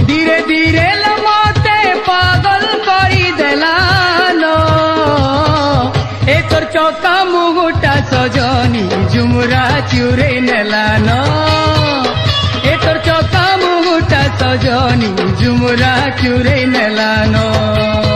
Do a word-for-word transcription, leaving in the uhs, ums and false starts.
धीरे धीरे मते पागल करी देलानो ए तोर चौका मुगुटा सजनी झुमुरा चुरे नेलानो ए तोर चौका मुगुटा सजनी झुमुरा चुरे नेलानो।